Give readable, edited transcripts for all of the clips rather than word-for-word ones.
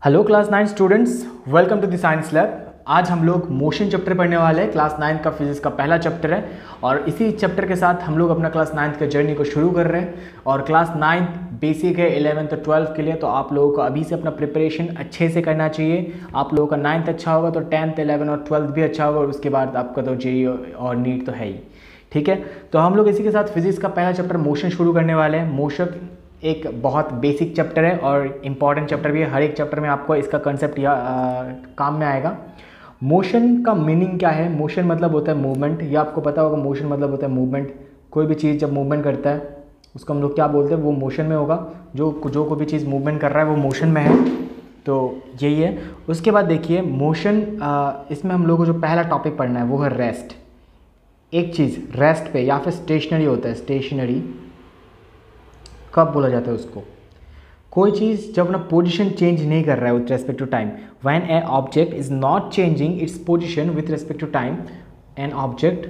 Hello class 9 students, welcome to the science lab. आज हम लोग मोशन चैप्टर पढ़ने वाले हैं। क्लास 9 का फिजिक्स का पहला चैप्टर है और इसी चैप्टर के साथ हम लोग अपना क्लास 9 का जर्नी को शुरू कर रहे हैं। और क्लास 9 बेसिक है 11th और 12th के लिए, तो आप लोगों को अभी से अपना प्रिपरेशन अच्छे से करना चाहिए। आप लोगों का 9th अच्छा होगा तो 10th 11 और 12th भी अच्छा होगा, और उसके बाद आपका तो जेई और नीट तो है ही। ठीक है, तो हम लोग इसी के साथ फिजिक्स का पहला चैप्टर मोशन शुरू करने वाले हैं। मोशन एक बहुत बेसिक चैप्टर है और इम्पॉर्टेंट चैप्टर भी है। हर एक चैप्टर में आपको इसका कंसेप्ट काम में आएगा। मोशन का मीनिंग क्या है? मोशन मतलब होता है मूवमेंट। ये आपको पता होगा, मोशन मतलब होता है मूवमेंट। कोई भी चीज़ जब मूवमेंट करता है उसको हम लोग क्या बोलते हैं? वो मोशन में होगा। जो कोई भी चीज़ मूवमेंट कर रहा है वो मोशन में है। तो यही है। उसके बाद देखिए मोशन, इसमें हम लोग को जो पहला टॉपिक पढ़ना है वो है रेस्ट। एक चीज़ रेस्ट पे या फिर स्टेशनरी होता है। स्टेशनरी कब बोला जाता है उसको? कोई चीज़ जब अपना पोजीशन चेंज नहीं कर रहा है with respect to time. When a object is not changing its position with respect to time, an object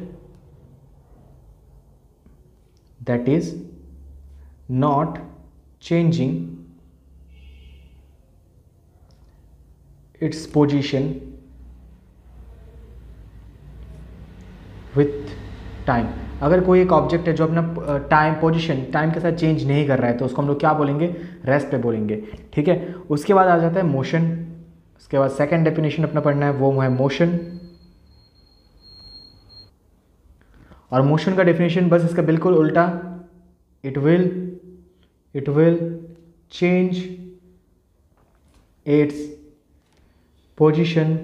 that is not changing its position with time. अगर कोई एक ऑब्जेक्ट है जो अपना टाइम के साथ चेंज नहीं कर रहा है तो उसको हम लोग क्या बोलेंगे? रेस्ट पे बोलेंगे। ठीक है, उसके बाद आ जाता है मोशन। उसके बाद सेकंड डेफिनेशन अपना पढ़ना है, वो है मोशन। और मोशन का डेफिनेशन बस इसका बिल्कुल उल्टा। It will change its position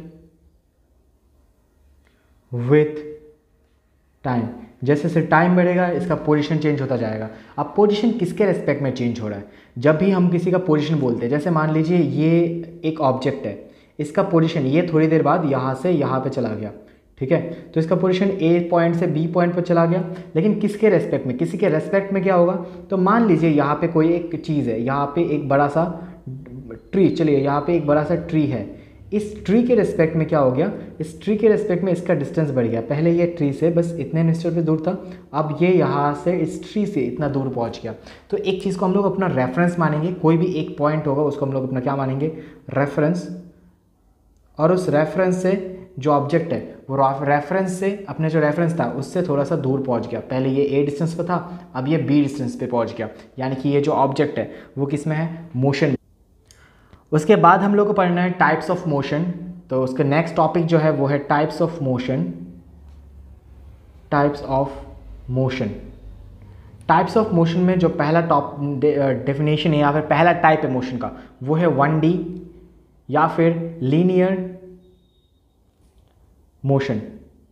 with time. जैसे जैसे टाइम बढ़ेगा इसका पोजीशन चेंज होता जाएगा। अब पोजीशन किसके रेस्पेक्ट में चेंज हो रहा है? जब भी हम किसी का पोजीशन बोलते हैं, जैसे मान लीजिए ये एक ऑब्जेक्ट है, इसका पोजीशन ये थोड़ी देर बाद यहाँ से यहाँ पे चला गया। ठीक है, तो इसका पोजीशन ए पॉइंट से बी पॉइंट पर चला गया, लेकिन किसके रेस्पेक्ट में? किसी के रेस्पेक्ट में क्या होगा? तो मान लीजिए यहाँ पे कोई एक चीज़ है, यहाँ पे एक बड़ा सा ट्री, चलिए यहाँ पे एक बड़ा सा ट्री है। इस ट्री के रेस्पेक्ट में क्या हो गया? इस ट्री के रेस्पेक्ट में इसका डिस्टेंस बढ़ गया। पहले ये ट्री से बस इतने मीटर पे दूर था, अब ये यहाँ से इस ट्री से इतना दूर पहुँच गया। तो एक चीज़ को हम लोग अपना रेफरेंस मानेंगे। कोई भी एक पॉइंट होगा उसको हम लोग अपना क्या मानेंगे? रेफरेंस। और उस रेफरेंस से जो ऑब्जेक्ट है वो रेफरेंस से अपने जो रेफरेंस था उससे थोड़ा सा दूर पहुंच गया। पहले ये ए डिस्टेंस पे था, अब ये बी डिस्टेंस पे पहुंच गया। यानी कि ये जो ऑब्जेक्ट है वो किस में है? मोशन। उसके बाद हम लोग को पढ़ना है टाइप्स ऑफ मोशन। तो उसके नेक्स्ट टॉपिक जो है वो है types of motion. Types of motion. Types of motion में जो पहला डेफिनेशन है या फिर पहला टाइप है मोशन का, वो है 1D या फिर लीनियर मोशन।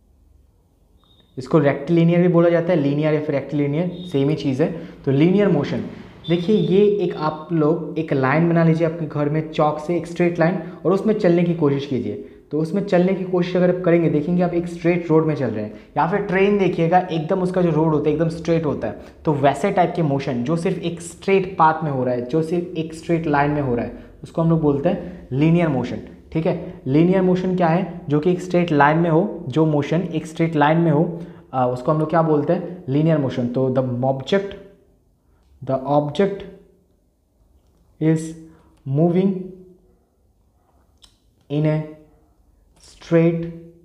इसको रेक्टिलिनियर भी बोला जाता है। लीनियर या फिर रेक्टिलिनियर सेम ही चीज़ है। तो लीनियर मोशन, देखिए ये एक आप लोग एक लाइन बना लीजिए अपने घर में चौक से, एक स्ट्रेट लाइन, और उसमें चलने की कोशिश कीजिए। तो उसमें चलने की कोशिश अगर आप करेंगे, देखेंगे आप एक स्ट्रेट रोड में चल रहे हैं। या फिर ट्रेन देखिएगा, एकदम उसका जो रोड होता है एकदम स्ट्रेट होता है। तो वैसे टाइप के मोशन जो सिर्फ एक स्ट्रेट पाथ में हो रहा है, जो सिर्फ एक स्ट्रेट लाइन में हो रहा है, उसको हम लोग बोलते हैं लीनियर मोशन। ठीक है, लीनियर मोशन क्या है? जो कि एक स्ट्रेट लाइन में हो, जो मोशन एक स्ट्रेट लाइन में हो, उसको हम लोग क्या बोलते हैं? Linear motion. तो the object is moving in a straight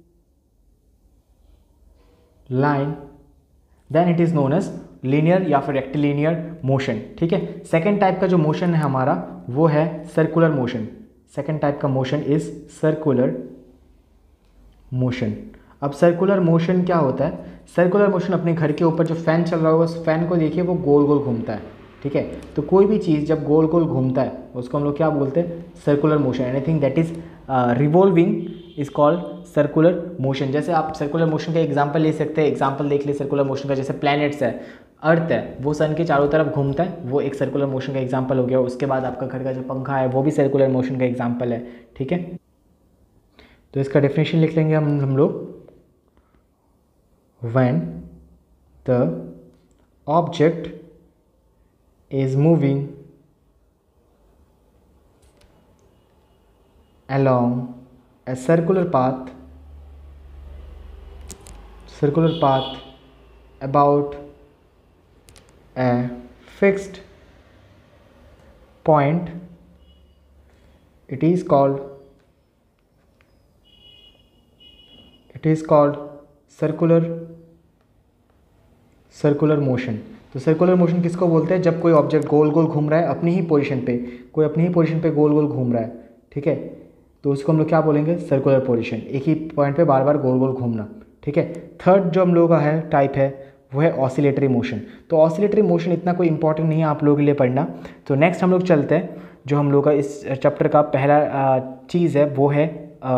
line, then it is known as linear या फिर rectilinear motion। ठीक है, सेकेंड टाइप का जो मोशन है हमारा वो है सर्कुलर मोशन। सेकेंड टाइप का मोशन इज सर्कुलर मोशन। अब सर्कुलर मोशन क्या होता है? सर्कुलर मोशन, अपने घर के ऊपर जो फैन चल रहा होगा उस फैन को देखिए, वो गोल गोल घूमता है। ठीक है, तो कोई भी चीज़ जब गोल गोल घूमता है उसको हम लोग क्या बोलते हैं? Circular motion. Anything that is revolving is called circular motion. जैसे आप सर्कुलर मोशन का एग्जांपल ले सकते हैं। एग्जांपल देख लिए सर्कुलर मोशन का, जैसे प्लैनेट्स है, अर्थ है, वो सन के चारों तरफ घूमता है, वो एक सर्कुलर मोशन का एग्जाम्पल हो गया। उसके बाद आपका घर का जो पंखा है वो भी सर्कुलर मोशन का एग्जाम्पल है। ठीक है, तो इसका डेफिनेशन लिख लेंगे हम लोग। When the object is moving along a circular path about a fixed point it is called circular motion. तो सर्कुलर मोशन किसको बोलते हैं? जब कोई ऑब्जेक्ट गोल गोल घूम रहा है अपनी ही पोजीशन पे, कोई अपनी ही पोजीशन पे गोल गोल घूम रहा है, ठीक है, तो उसको हम लोग क्या बोलेंगे? सर्कुलर पोजीशन, एक ही पॉइंट पे बार बार गोल गोल घूमना, ठीक है। थर्ड जो हम लोगों का है टाइप है वो है ऑसिलेटरी मोशन। तो ऑसिलेटरी मोशन इतना कोई इंपॉर्टेंट नहीं है आप लोगों के लिए पढ़ना। तो नेक्स्ट हम लोग चलते हैं, जो हम लोग का इस चैप्टर का पहला चीज़ है वो है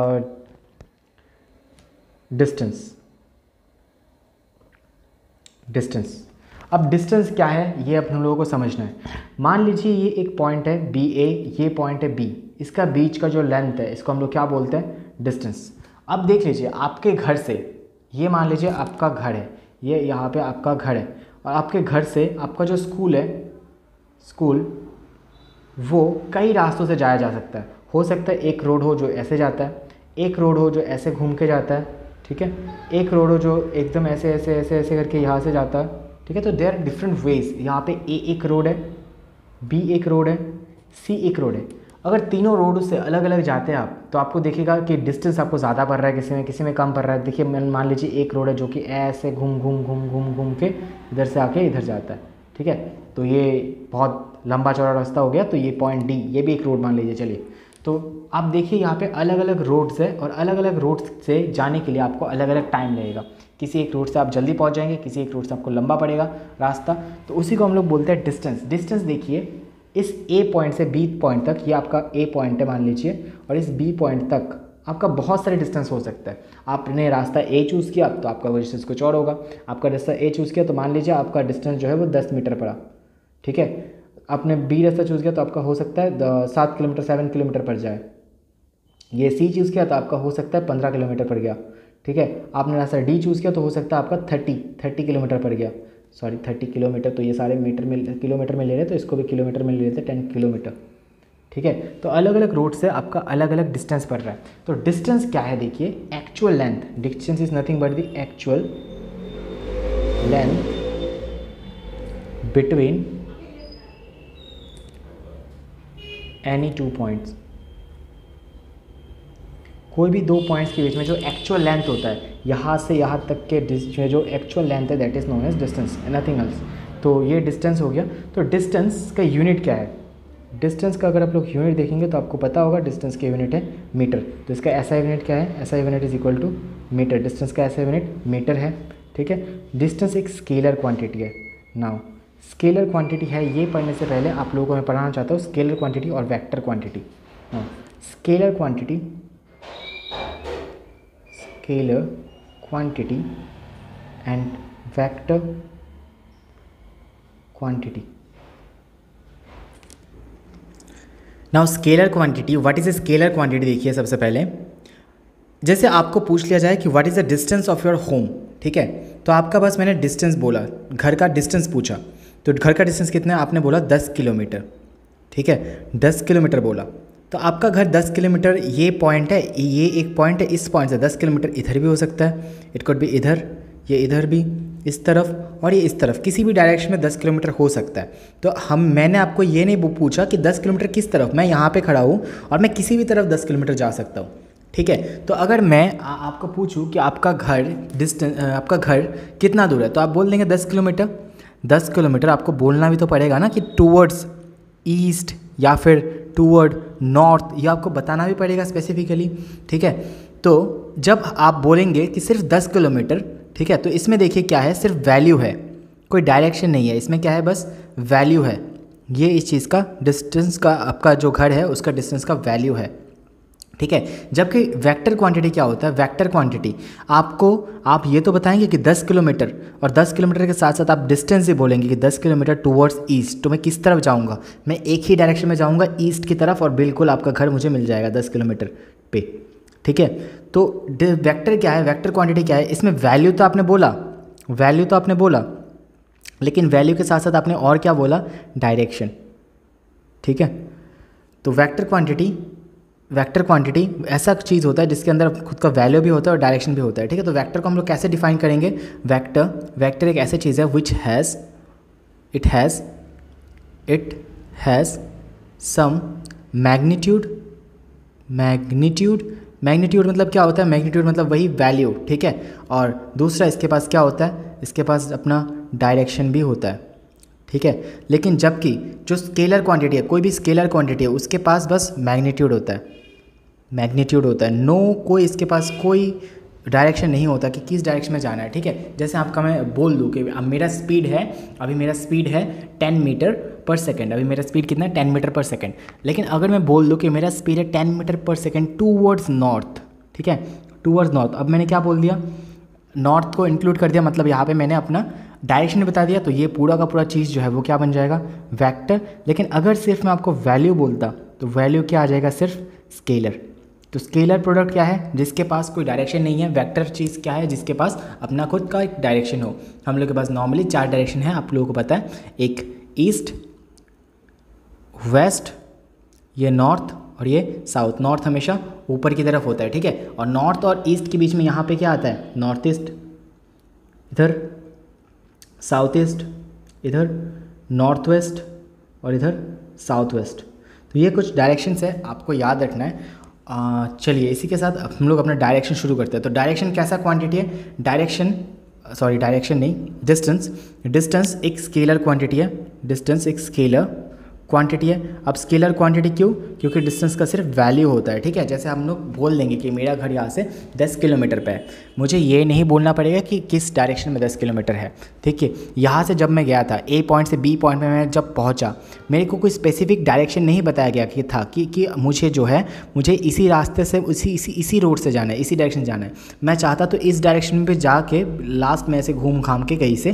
डिस्टेंस। अब डिस्टेंस क्या है ये हम लोगों को समझना है। मान लीजिए ये एक पॉइंट है बी ए, ये पॉइंट है बी, इसका बीच का जो लेंथ है इसको हम लोग क्या बोलते हैं? डिस्टेंस। अब देख लीजिए आपके घर से, ये मान लीजिए आपका घर है, ये यहाँ पे आपका घर है, और आपके घर से आपका जो स्कूल है, स्कूल वो कई रास्तों से जाया जा सकता है। हो सकता है एक रोड हो जो ऐसे जाता है, एक रोड हो जो ऐसे घूम के जाता है, ठीक है, एक रोड हो जो एकदम ऐसे ऐसे ऐसे ऐसे करके यहाँ से जाता है, ठीक है। तो देयर आर डिफरेंट वेज। यहाँ पे ए एक रोड है, बी एक रोड है, सी एक रोड है। अगर तीनों रोड से अलग अलग जाते हैं आप, तो आपको देखिएगा कि डिस्टेंस आपको ज़्यादा पड़ रहा है, किसी में कम पड़ रहा है। देखिए मान लीजिए एक रोड है जो कि ऐसे घूम घूम घूम घूम घूम के इधर से आके इधर जाता है, ठीक है। तो ये बहुत लंबा चौड़ा रास्ता हो गया। तो ये पॉइंट डी, ये भी एक रोड मान लीजिए, चलिए। तो आप देखिए यहाँ पे अलग अलग रोड्स है, और अलग अलग रोड्स से जाने के लिए आपको अलग अलग टाइम लगेगा। किसी एक रोड से आप जल्दी पहुँच जाएंगे, किसी एक रोड से आपको लंबा पड़ेगा रास्ता। तो उसी को हम लोग बोलते हैं डिस्टेंस। डिस्टेंस देखिए, इस ए पॉइंट से बी पॉइंट तक, ये आपका ए पॉइंट है मान लीजिए, और इस बी पॉइंट तक आपका बहुत सारे डिस्टेंस हो सकता है। आपने रास्ता ए चूज़ किया तो आपका वो डिस्टेंस कुछ और होगा। आपका रास्ता ए चूज़ किया तो मान लीजिए आपका डिस्टेंस जो है वो 10 मीटर पड़ा, ठीक है। आपने बी रास्ता चूज़ किया तो आपका हो सकता है 7 किलोमीटर 7 किलोमीटर पड़ जाए। ये सी चूज़ किया तो आपका हो सकता है 15 किलोमीटर पड़ गया, ठीक है। आपने रास्ता डी चूज़ किया तो हो सकता है आपका 30 किलोमीटर पड़ गया। सॉरी 30 किलोमीटर, तो ये सारे किलोमीटर में ले रहे हैं, तो इसको भी किलोमीटर में ले लेते हैं, 10 किलोमीटर, ठीक है। तो अलग अलग रोड से आपका अलग अलग डिस्टेंस पड़ रहा है। तो डिस्टेंस क्या है देखिए, actual length. Distance is nothing but the actual length between any two points. कोई भी दो पॉइंट्स के बीच में जो एक्चुअल लेंथ होता है, यहाँ से यहाँ तक के जो एक्चुअल लेंथ है, that is known as distance, nothing else. तो ये डिस्टेंस हो गया। तो डिस्टेंस का यूनिट क्या है? डिस्टेंस का अगर आप लोग यूनिट देखेंगे तो आपको पता होगा डिस्टेंस का यूनिट है मीटर। तो इसका ऐसा यूनिट क्या है? SI unit is equal to metre. Distance का ऐसा यूनिट मीटर है, ठीक है। डिस्टेंस एक स्केलर क्वांटिटी है। नाउ स्केलर क्वांटिटी है, ये पढ़ने से पहले आप लोगों को मैं पढ़ाना चाहता हूँ स्केलर क्वांटिटी और vector quantity. Scalar quantity and vector quantity. Now scalar quantity, what is a scalar quantity? देखिए सबसे पहले, जैसे आपको पूछ लिया जाए कि what is the distance of your home, ठीक है, तो आपका बस मैंने डिस्टेंस बोला, घर का डिस्टेंस पूछा, तो घर का डिस्टेंस कितना है? आपने बोला 10 किलोमीटर, ठीक है, 10 किलोमीटर बोला। तो आपका घर 10 किलोमीटर, ये पॉइंट है, ये एक पॉइंट है, इस पॉइंट से 10 किलोमीटर इधर भी हो सकता है, इट कुड भी इधर, ये इधर भी, इस तरफ और ये इस तरफ, किसी भी डायरेक्शन में 10 किलोमीटर हो सकता है। तो मैंने आपको ये नहीं पूछा कि 10 किलोमीटर किस तरफ, मैं यहाँ पे खड़ा हूँ और मैं किसी भी तरफ 10 किलोमीटर जा सकता हूँ, ठीक है। तो अगर मैं आपको पूछूँ कि आपका घर कितना दूर है, तो आप बोल देंगे 10 किलोमीटर। 10 किलोमीटर आपको बोलना भी तो पड़ेगा ना कि टूवर्ड्स ईस्ट या फिर टूवर्ड नॉर्थ, ये आपको बताना भी पड़ेगा स्पेसिफिकली, ठीक है। तो जब आप बोलेंगे कि सिर्फ 10 किलोमीटर, ठीक है, तो इसमें देखिए क्या है, सिर्फ वैल्यू है, कोई डायरेक्शन नहीं है, इसमें क्या है, बस वैल्यू है। ये इस चीज़ का डिस्टेंस का, आपका जो घर है उसका डिस्टेंस का वैल्यू है, ठीक है। जबकि वेक्टर क्वांटिटी क्या होता है? वेक्टर क्वांटिटी आप ये तो बताएंगे कि 10 किलोमीटर, और 10 किलोमीटर के साथ साथ आप डिस्टेंस भी बोलेंगे कि 10 किलोमीटर टूवर्ड्स ईस्ट, तो मैं किस तरफ जाऊंगा? मैं एक ही डायरेक्शन में जाऊंगा, ईस्ट की तरफ, और बिल्कुल आपका घर मुझे मिल जाएगा 10 किलोमीटर पे, ठीक है। तो वेक्टर क्या है, वेक्टर क्वांटिटी क्या है? इसमें वैल्यू तो आपने बोला, लेकिन वैल्यू के साथ साथ आपने और क्या बोला? डायरेक्शन, ठीक है। तो वेक्टर क्वांटिटी ऐसा चीज़ होता है जिसके अंदर खुद का वैल्यू भी होता है और डायरेक्शन भी होता है, ठीक है। तो वेक्टर को हम लोग कैसे डिफाइन करेंगे? वेक्टर एक ऐसी चीज़ है which has some magnitude magnitude, magnitude मतलब क्या होता है, मैग्नीट्यूड मतलब वही वैल्यू, ठीक है। और दूसरा इसके पास क्या होता है, इसके पास अपना डायरेक्शन भी होता है, ठीक है। लेकिन जबकि जो स्केलर क्वांटिटी है, कोई भी स्केलर क्वांटिटी है, उसके पास बस मैग्नीट्यूड होता है, मैग्नीट्यूड होता है, नो कोई इसके पास कोई डायरेक्शन नहीं होता कि किस डायरेक्शन में जाना है, ठीक है। जैसे आपका मैं बोल दूँ कि अब मेरा स्पीड है, अभी मेरा स्पीड है 10 मीटर पर सेकेंड, अभी मेरा स्पीड कितना है 10 मीटर पर सेकेंड। लेकिन अगर मैं बोल दूँ कि मेरा स्पीड है 10 मीटर पर सेकेंड टूवर्ड्स नॉर्थ, ठीक है, टूवर्ड्स नॉर्थ, अब मैंने क्या बोल दिया, नॉर्थ को इंक्लूड कर दिया, मतलब यहाँ पे मैंने अपना डायरेक्शन बता दिया, तो ये पूरा का पूरा चीज़ जो है वो क्या बन जाएगा, वेक्टर। लेकिन अगर सिर्फ मैं आपको वैल्यू बोलता तो वैल्यू क्या आ जाएगा, सिर्फ स्केलर। तो स्केलर प्रोडक्ट क्या है, जिसके पास कोई डायरेक्शन नहीं है। वेक्टर चीज़ क्या है, जिसके पास अपना खुद का एक डायरेक्शन हो। हम लोग के पास नॉर्मली 4 डायरेक्शन है, आप लोगों को पता है, एक ईस्ट, वेस्ट, ये नॉर्थ और ये साउथ। नॉर्थ हमेशा ऊपर की तरफ होता है, ठीक है। और नॉर्थ और ईस्ट के बीच में यहाँ पे क्या आता है, नॉर्थ ईस्ट, इधर साउथ ईस्ट, इधर नॉर्थ वेस्ट और इधर साउथ वेस्ट। तो ये कुछ डायरेक्शंस है, आपको याद रखना है। चलिए इसी के साथ हम लोग अपना डायरेक्शन शुरू करते हैं। तो डायरेक्शन कैसा क्वांटिटी है, डायरेक्शन नहीं, डिस्टेंस। डिस्टेंस एक स्केलर क्वांटिटी है, डिस्टेंस एक स्केलर क्वांटिटी है। अब स्केलर क्वांटिटी क्यों, क्योंकि डिस्टेंस का सिर्फ वैल्यू होता है, ठीक है। जैसे हम लोग बोल देंगे कि मेरा घर यहाँ से 10 किलोमीटर पे है, मुझे ये नहीं बोलना पड़ेगा कि किस डायरेक्शन में 10 किलोमीटर है, ठीक है। यहाँ से जब मैं गया था ए पॉइंट से बी पॉइंट में मैं जब पहुँचा, मेरे को कोई स्पेसिफिक डायरेक्शन नहीं बताया गया कि था कि मुझे जो है, मुझे इसी रास्ते से इसी रोड से जाना है, इसी डायरेक्शन जाना है। मैं चाहता तो इस डायरेक्शन पर जाके लास्ट में ऐसे घूम घाम के कहीं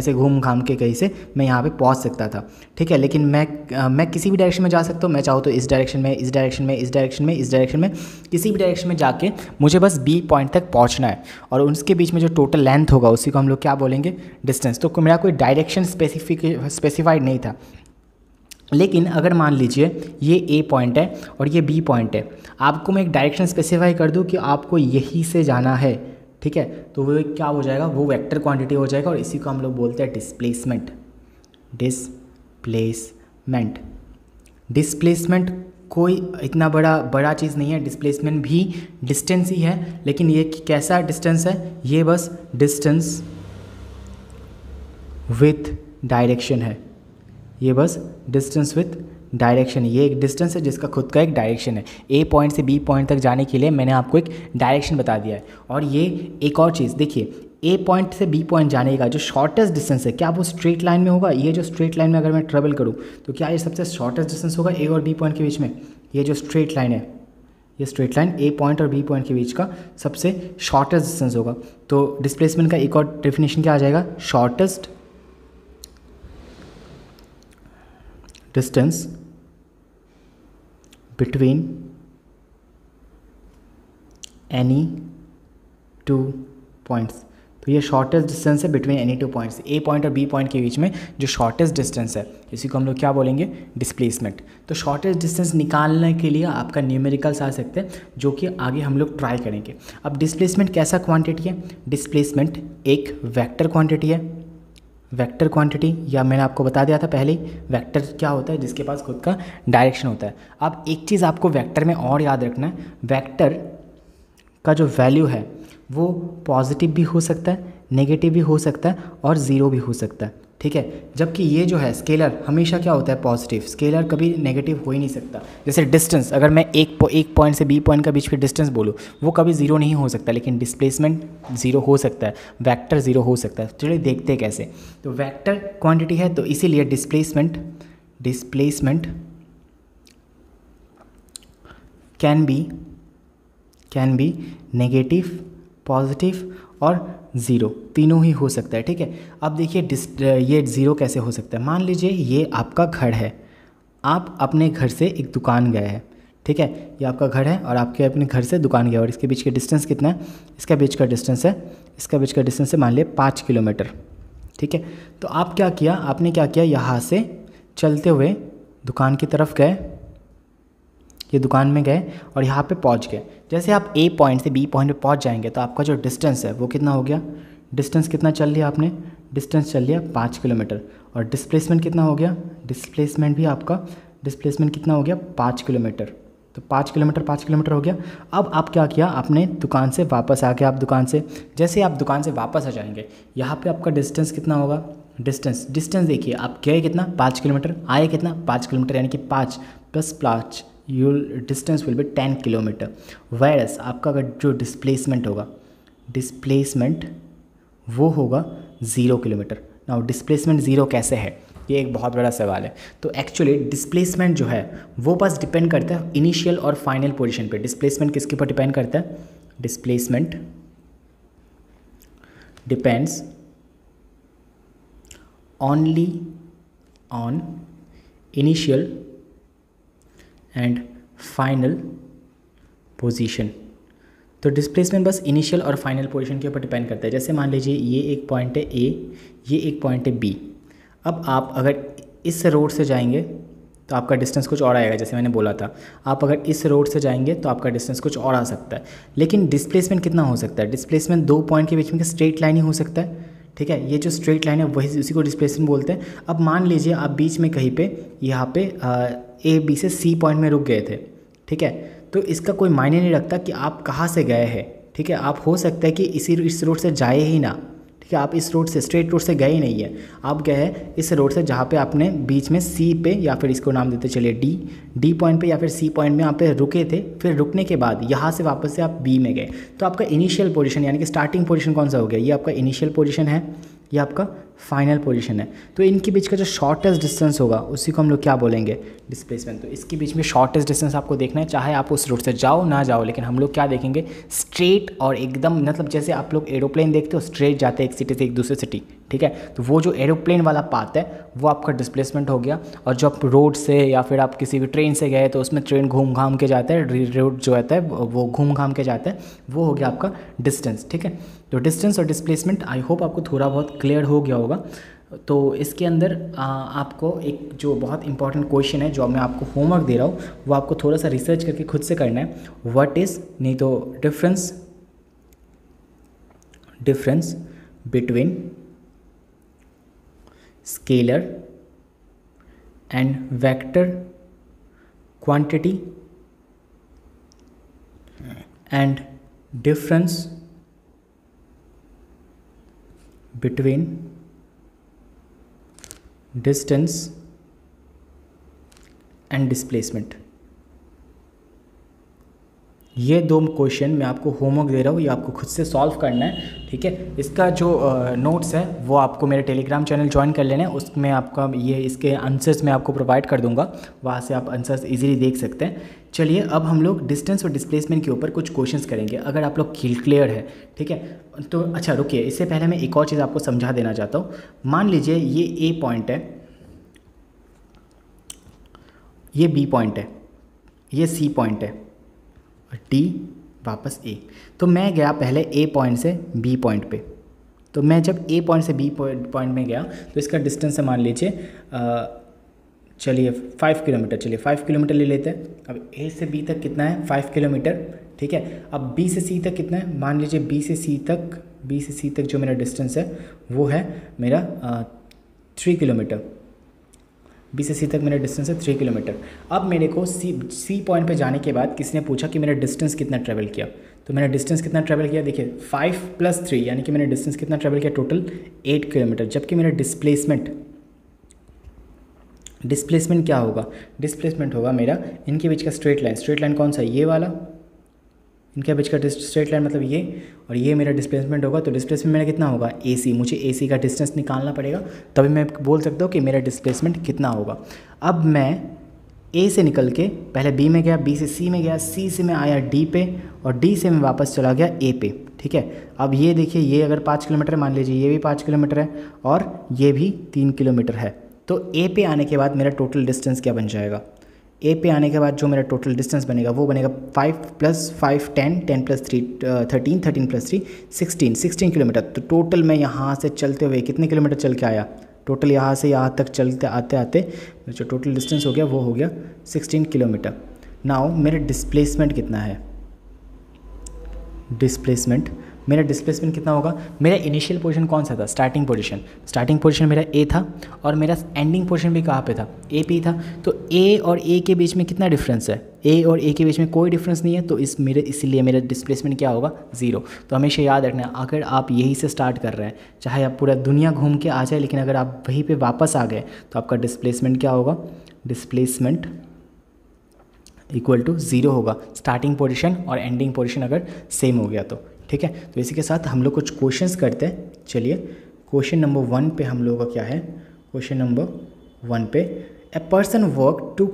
से मैं यहाँ पर पहुँच सकता था, ठीक है। लेकिन मैं किसी भी डायरेक्शन में जा सकता हूँ, मैं चाहूँ तो इस डायरेक्शन में, इस डायरेक्शन में, इस डायरेक्शन में, इस डायरेक्शन में, किसी भी डायरेक्शन में जाके मुझे बस बी पॉइंट तक पहुँचना है। और उसके बीच में जो टोटल लेंथ होगा उसी को हम लोग क्या बोलेंगे, डिस्टेंस। तो मेरा कोई डायरेक्शन स्पेसिफाइड नहीं था। लेकिन अगर मान लीजिए ये ए पॉइंट है और ये बी पॉइंट है, आपको मैं एक डायरेक्शन स्पेसिफाई कर दूँ कि आपको यहीं से जाना है, ठीक है, तो वो क्या हो जाएगा, वो वेक्टर क्वांटिटी हो जाएगा। और इसी को हम लोग बोलते हैं डिस्प्लेसमेंट। डिस्प्लेसमेंट कोई इतना बड़ा चीज़ नहीं है, डिस्प्लेसमेंट भी डिस्टेंस ही है। लेकिन ये कैसा डिस्टेंस है, ये बस डिस्टेंस विथ डायरेक्शन है, ये बस डिस्टेंस विथ डायरेक्शन। ये एक डिस्टेंस है जिसका खुद का एक डायरेक्शन है। ए पॉइंट से बी पॉइंट तक जाने के लिए मैंने आपको एक डायरेक्शन बता दिया है। और ये एक और चीज़ देखिए, ए पॉइंट से बी पॉइंट जाने का जो शॉर्टेस्ट डिस्टेंस है, क्या वो स्ट्रेट लाइन में होगा। ये जो स्ट्रेट लाइन में अगर मैं ट्रेवल करूँ तो क्या ये सबसे शॉर्टेस्ट डिस्टेंस होगा ए और बी पॉइंट के बीच में। ये जो स्ट्रेट लाइन है, ये स्ट्रेट लाइन ए पॉइंट और बी पॉइंट के बीच का सबसे शॉर्टेस्ट डिस्टेंस होगा। तो डिस्प्लेसमेंट का एक और डेफिनेशन क्या आ जाएगा, shortest distance between any two points. तो ये शॉर्टेस्ट डिस्टेंस है between any two points, A point और बी पॉइंट के बीच में जो शॉर्टेस्ट डिस्टेंस है, इसी को हम लोग क्या बोलेंगे, डिस्प्लेसमेंट। तो शॉर्टेस्ट डिस्टेंस निकालने के लिए आपका न्यूमेरिकल्स आ सकते हैं, जो कि आगे हम लोग ट्राई करेंगे। अब डिस्प्लेसमेंट कैसा क्वांटिटी है, डिस्प्लेसमेंट एक वेक्टर क्वांटिटी है। वेक्टर क्वांटिटी, या मैंने आपको बता दिया था पहले ही, वेक्टर क्या होता है, जिसके पास खुद का डायरेक्शन होता है। अब एक चीज़ आपको वेक्टर में और याद रखना है, वेक्टर का जो वैल्यू है वो पॉजिटिव भी हो सकता है, नेगेटिव भी हो सकता है और ज़ीरो भी हो सकता है, ठीक है। जबकि ये जो है स्केलर हमेशा क्या होता है, पॉजिटिव। स्केलर कभी नेगेटिव हो ही नहीं सकता। जैसे डिस्टेंस, अगर मैं एक पॉइंट से बी पॉइंट के बीच में डिस्टेंस बोलूँ, वो कभी ज़ीरो नहीं हो सकता। लेकिन डिस्प्लेसमेंट ज़ीरो हो सकता है, वेक्टर ज़ीरो हो सकता है। चलिए देखते हैं कैसे। तो वेक्टर क्वांटिटी है, तो इसीलिए displacement can be negative, positive और ज़ीरो, तीनों ही हो सकता है, ठीक है। अब देखिए ये ज़ीरो कैसे हो सकता है। मान लीजिए ये आपका घर है, आप अपने घर से एक दुकान गए हैं, ठीक है। ये आपका घर है और आपके अपने घर से दुकान गया, और इसके बीच का डिस्टेंस कितना है, इसका बीच का डिस्टेंस है मान लिया 5 किलोमीटर, ठीक है। तो आप क्या किया, आपने क्या किया, यहाँ से चलते हुए दुकान की तरफ गए, ये दुकान में गए और यहाँ पे पहुँच गए। जैसे आप ए पॉइंट से बी पॉइंट पे पहुँच जाएंगे तो आपका जो डिस्टेंस है वो कितना हो गया, डिस्टेंस कितना चल लिया आपने, डिस्टेंस चल लिया 5 किलोमीटर। और डिस्प्लेसमेंट कितना हो गया, डिस्प्लेसमेंट कितना हो गया 5 किलोमीटर। तो 5 किलोमीटर हो गया। अब आप क्या किया, आपने दुकान से वापस आ गए। आप दुकान से जैसे आप दुकान से वापस आ जाएंगे, यहाँ पे आपका डिस्टेंस कितना होगा, डिस्टेंस देखिए आप गए कितना 5 किलोमीटर, आए कितना 5 किलोमीटर, यानी कि 5 + 5 डिस्टेंस विल बी 10 किलोमीटर। वायरस आपका अगर जो डिस्प्लेसमेंट होगा, डिस्प्लेसमेंट वो होगा 0 किलोमीटर। नाउ डिस्प्लेसमेंट 0 कैसे है, ये एक बहुत बड़ा सवाल है। तो एक्चुअली डिस्प्लेसमेंट जो है वो बस डिपेंड करता है इनिशियल और फाइनल पोजीशन पे। डिस्प्लेसमेंट किसके ऊपर डिपेंड करता है, displacement depends only on initial and final position. तो डिस्प्लेसमेंट बस इनिशियल और फाइनल पोजीशन के ऊपर डिपेंड करता है। जैसे मान लीजिए ये एक पॉइंट है ए, ये एक पॉइंट है बी। अब आप अगर इस रोड से जाएंगे तो आपका डिस्टेंस कुछ और आएगा, जैसे मैंने बोला था। आप अगर इस रोड से जाएंगे तो आपका डिस्टेंस कुछ और आ सकता है। लेकिन डिस्प्लेसमेंट कितना हो सकता है, डिस्प्लेसमेंट 2 पॉइंट के बीच में स्ट्रेट लाइन ही हो सकता है, ठीक है। ये जो स्ट्रेट लाइन है वही उसी को डिस्प्लेसमेंट बोलते हैं। अब मान लीजिए आप बीच में कहीं पे यहाँ पे ए बी से सी पॉइंट में रुक गए थे, ठीक है। तो इसका कोई मायने नहीं रखता कि आप कहाँ से गए हैं, ठीक है। आप हो सकता है कि इस रोड से जाए ही ना, ठीक है। आप इस रोड से, स्ट्रेट रोड से गए ही नहीं है, आप गए हैं इस रोड से जहाँ पे आपने बीच में सी पे, या फिर इसको नाम देते चलिए डी पॉइंट पे या फिर सी पॉइंट में आप पे रुके थे। फिर रुकने के बाद यहाँ से वापस से आप बी में गए। तो आपका इनिशियल पोजीशन यानी कि स्टार्टिंग पोजीशन कौन सा हो गया, ये आपका इनिशियल पोजीशन है, ये आपका फाइनल पोजीशन है। तो इनके बीच का जो शॉर्टेस्ट डिस्टेंस होगा उसी को हम लोग क्या बोलेंगे, डिस्प्लेसमेंट। तो इसके बीच में शॉर्टेस्ट डिस्टेंस आपको देखना है, चाहे आप उस रोड से जाओ ना जाओ, लेकिन हम लोग क्या देखेंगे, स्ट्रेट और एकदम, मतलब जैसे आप लोग एरोप्लेन देखते हो स्ट्रेट जाते हैं एक सिटी से एक दूसरे सिटी, ठीक है। तो वो जो एरोप्लेन वाला पाथ है वो आपका डिस्प्लेसमेंट हो गया। और जो आप रोड से या फिर आप किसी भी ट्रेन से गए तो उसमें ट्रेन घूम घाम के जाता है, रोड जो रहता है वो घूम घाम के जाता है, वो हो गया आपका डिस्टेंस, ठीक है। तो डिस्टेंस और डिस्प्लेसमेंट आई होप आपको थोड़ा बहुत क्लियर हो गया होगा। तो इसके अंदर आपको एक जो बहुत इंपॉर्टेंट क्वेश्चन है जो मैं आपको होमवर्क दे रहा हूँ, वो आपको थोड़ा सा रिसर्च करके खुद से करना है। व्हाट इज़, नहीं तो difference between scalar and vector quantity and difference between distance and displacement. ये 2 क्वेश्चन मैं आपको होमवर्क दे रहा हूँ, ये आपको खुद से सॉल्व करना है, ठीक है। इसका जो नोट्स है वो आपको मेरे टेलीग्राम चैनल ज्वाइन कर लेना है, उसमें आपका ये इसके आंसर्स मैं आपको प्रोवाइड कर दूंगा, वहाँ से आप आंसर्स इजीली देख सकते हैं। चलिए अब हम लोग डिस्टेंस और डिस्प्लेसमेंट के ऊपर कुछ क्वेश्चंस करेंगे, अगर आप लोग क्लियर है, ठीक है। तो अच्छा रुकिए, इससे पहले मैं एक और चीज़ आपको समझा देना चाहता हूँ। मान लीजिए ये ए पॉइंट है, ये बी पॉइंट है, ये सी पॉइंट है, और डी वापस ए। तो मैं गया पहले ए पॉइंट से बी पॉइंट पे। तो मैं जब ए पॉइंट से बी पॉइंट में गया तो इसका डिस्टेंस है मान लीजिए चलिए 5 किलोमीटर, चलिए 5 किलोमीटर ले लेते हैं। अब ए से बी तक कितना है, 5 किलोमीटर, ठीक है। अब बी से सी तक कितना है, मान लीजिए बी से सी तक जो मेरा डिस्टेंस है वो है मेरा 3 किलोमीटर। बी से सी तक मेरा डिस्टेंस है 3 किलोमीटर। अब मेरे को सी पॉइंट पे जाने के बाद किसी ने पूछा कि मेरा डिस्टेंस कितना ट्रैवल किया। तो मैंने डिस्टेंस कितना ट्रैवल किया, देखिए 5 + 3 यानी कि मैंने डिस्टेंस कितना ट्रैवल किया, टोटल 8 किलोमीटर। जबकि मेरा डिस्प्लेसमेंट क्या होगा, डिस्प्लेसमेंट होगा मेरा इनके बीच का स्ट्रेट लाइन कौन सा है, ये वाला, इनके बीच का स्ट्रेट लाइन मतलब ये, और ये मेरा डिस्प्लेसमेंट होगा। तो डिस्प्लेसमेंट मेरा कितना होगा, AC, मुझे AC का डिस्टेंस निकालना पड़ेगा, तभी मैं बोल सकता हूँ कि मेरा डिस्प्लेसमेंट कितना होगा। अब मैं A से निकल के पहले B में गया, B से C में गया, C से मैं आया D पे, और D से मैं वापस चला गया A पे, ठीक है। अब ये देखिए, ये अगर 5 किलोमीटर मान लीजिए, ये भी 5 किलोमीटर है और ये भी 3 किलोमीटर है। तो A पे आने के बाद मेरा टोटल डिस्टेंस क्या बन जाएगा, A पे आने के बाद जो मेरा टोटल डिस्टेंस बनेगा वो बनेगा 5 + 5 10, 10 + 3 13, 13 + 3 16 किलोमीटर। तो टोटल मैं यहाँ से चलते हुए कितने किलोमीटर चल के आया, टोटल यहाँ से यहाँ तक चलते आते आते जो टोटल डिस्टेंस हो गया वो हो गया 16 किलोमीटर। नाउ मेरा डिस्प्लेसमेंट कितना है, डिस्प्लेसमेंट मेरा डिस्प्लेसमेंट कितना होगा, मेरा इनिशियल पोजीशन कौन सा था, स्टार्टिंग पोजीशन मेरा ए था और मेरा एंडिंग पोजीशन भी कहाँ पे था, ए पे था। तो ए और ए के बीच में कितना डिफरेंस है, ए और ए के बीच में कोई डिफरेंस नहीं है, तो इसलिए मेरा डिस्प्लेसमेंट क्या होगा, 0। तो हमेशा याद रखना है, अगर आप यही से स्टार्ट कर रहे हैं, चाहे आप पूरा दुनिया घूम के आ जाए, लेकिन अगर आप वहीं पे वापस आ गए तो आपका डिस्प्लेसमेंट क्या होगा, डिस्प्लेसमेंट इक्वल टू 0 होगा, स्टार्टिंग पोजीशन और एंडिंग पोजीशन अगर सेम हो गया तो। ठीक है, तो इसी के साथ हम लोग कुछ क्वेश्चंस करते हैं। चलिए क्वेश्चन नंबर 1 पे हम लोगों का क्या है, क्वेश्चन नंबर 1 पे a person work 2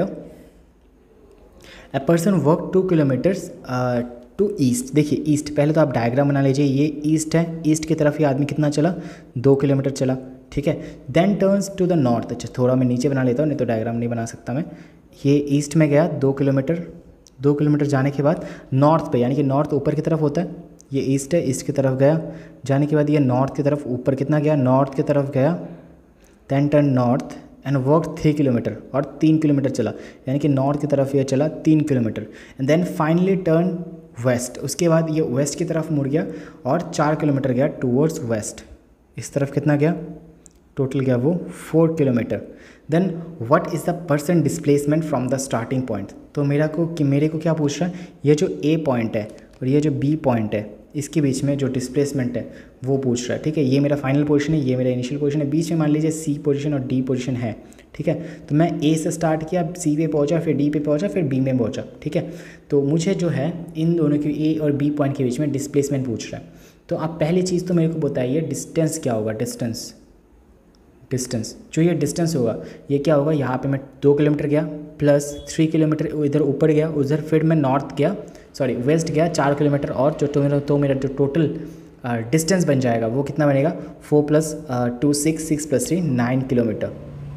kilometres to east. देखिए ईस्ट, पहले तो आप डायग्राम बना लीजिए, ये ईस्ट है, ईस्ट की तरफ ये आदमी कितना चला, 2 किलोमीटर चला। ठीक है, then turns to the north. अच्छा थोड़ा मैं नीचे बना लेता हूँ, नहीं तो डायग्राम नहीं बना सकता मैं। ये ईस्ट में गया 2 किलोमीटर जाने के बाद नॉर्थ पे, यानी कि नॉर्थ ऊपर की तरफ होता है, ये ईस्ट है, ईस्ट की तरफ गया, जाने के बाद ये नॉर्थ की तरफ ऊपर कितना गया, नॉर्थ की तरफ गया, then turn north and work 3 kilometre और 3 किलोमीटर चला, यानी कि नॉर्थ की तरफ ये चला 3 kilometre and then finally turn west. उसके बाद ये वेस्ट की तरफ मुड़ गया और 4 किलोमीटर गया टूवर्ड्स वेस्ट। इस तरफ कितना गया, टोटल गया वो 4 kilometre. Then what is the percent displacement from the starting point. तो मेरे को क्या पूछ रहा है, ये जो ए पॉइंट है और ये जो बी पॉइंट है, इसके बीच में जो डिस्प्लेसमेंट है वो पूछ रहा है। ठीक है, ये मेरा फाइनल पोजीशन है, ये मेरा इनिशियल पोजीशन है, बीच में मान लीजिए सी पोजीशन और डी पोजीशन है। ठीक है, तो मैं ए से स्टार्ट किया, सी पे पहुंचा, फिर डी पे पहुंचा, फिर बी में पहुंचा। ठीक है, तो मुझे जो है इन दोनों की ए और बी पॉइंट के बीच में डिस्प्लेसमेंट पूछ रहा है। तो आप पहली चीज़ तो मेरे को बताइए डिस्टेंस क्या होगा, डिस्टेंस जो ये डिस्टेंस होगा ये क्या होगा, यहाँ पे मैं 2 किलोमीटर गया प्लस 3 किलोमीटर इधर ऊपर गया, उधर फिर मैं वेस्ट गया 4 किलोमीटर, और जो मेरा जो टोटल डिस्टेंस बन जाएगा वो कितना बनेगा, 4 + 2 6 6 + 3 9 किलोमीटर।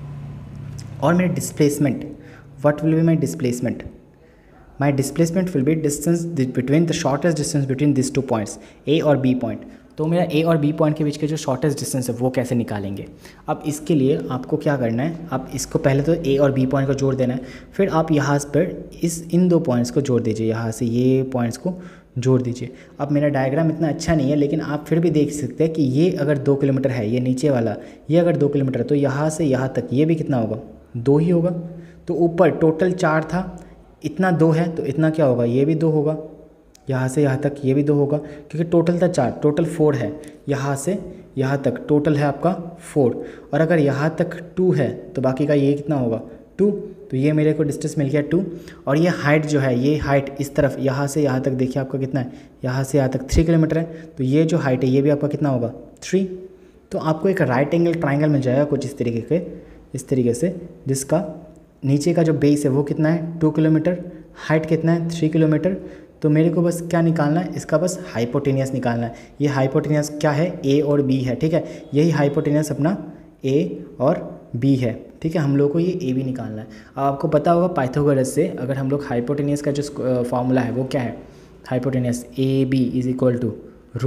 और मेरा displacement, what will be my displacement, my displacement will be distance between the shortest distance between this 2 points A और बी पॉइंट। तो मेरा ए और बी पॉइंट के बीच के जो शॉर्टेस्ट डिस्टेंस है वो कैसे निकालेंगे। अब इसके लिए आपको क्या करना है, आप इसको पहले तो ए और बी पॉइंट को जोड़ देना है, फिर आप यहाँ पर इन 2 पॉइंट्स को जोड़ दीजिए, यहाँ से ये पॉइंट्स को जोड़ दीजिए। अब मेरा डायग्राम इतना अच्छा नहीं है, लेकिन आप फिर भी देख सकते हैं कि ये अगर 2 किलोमीटर है, ये नीचे वाला ये अगर 2 किलोमीटर है, तो यहाँ से यहाँ तक ये भी कितना होगा, 2 ही होगा। तो ऊपर टोटल 4 था, इतना 2 है, तो इतना क्या होगा, ये भी 2 होगा, यहाँ से यहाँ तक ये भी 2 होगा, क्योंकि टोटल था 4, टोटल 4 है। यहाँ से यहाँ तक टोटल है आपका 4, और अगर यहाँ तक 2 है तो बाकी का ये कितना होगा, 2। तो ये मेरे को डिस्टेंस मिल गया 2। और ये हाइट जो है, ये हाइट इस तरफ यहाँ से यहाँ तक देखिए आपका कितना है, यहाँ से यहाँ तक 3 किलोमीटर है, तो ये जो हाइट है ये भी आपका कितना होगा, 3। तो आपको एक राइट एंगल ट्राइंगल मिल जाएगा कुछ इस तरीके से, जिसका नीचे का जो बेस है वो कितना है, 2 किलोमीटर, हाइट कितना है, 3 किलोमीटर। तो मेरे को बस क्या निकालना है, इसका बस हाइपोटेनियस निकालना है। ये हाइपोटेनियस क्या है, ए और बी है। ठीक है, यही हाइपोटेनियस अपना ए और बी है। ठीक है, हम लोग को ये ए बी निकालना है। अब आपको पता होगा पाइथागोरस से अगर हम लोग हाइपोटेनियस का जो फॉर्मूला है वो क्या है, hypotenuse A B is equal to